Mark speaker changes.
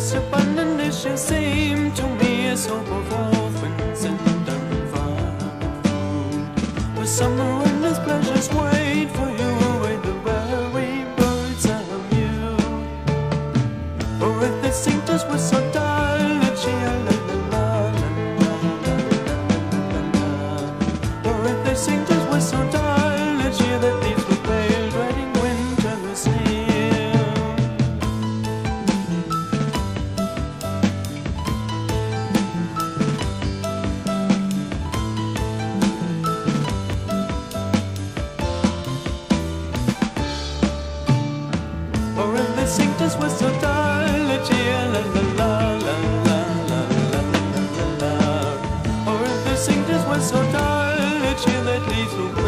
Speaker 1: this abundant dish seemed to me a soap of orphans and unfathomed food. The summer endless pleasures wait for you where the very birds are mute. Or if the singers were so dull that she la la la la la la la. Or if the singers were so dull that she that leaves were pale, dreading winter was near. Or if the singers were so dull that she la la la la la la la la la. Or if the singers were so dull that she that leaves were